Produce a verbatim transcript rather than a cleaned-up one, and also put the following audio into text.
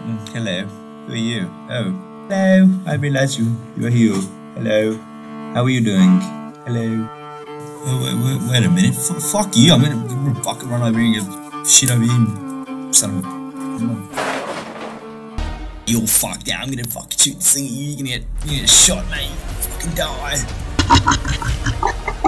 Mm, hello. Who are you? Oh. Hello. I realize you. You're here. Hello. How are you doing? Hello. Oh, wait, wait, wait a minute. F fuck you. I'm gonna, I'm gonna fucking run over here and get shit over here. Son of a... You're fucked out. I'm gonna fucking shoot this thing at you. You're gonna get, you're gonna get shot, mate. Fucking die.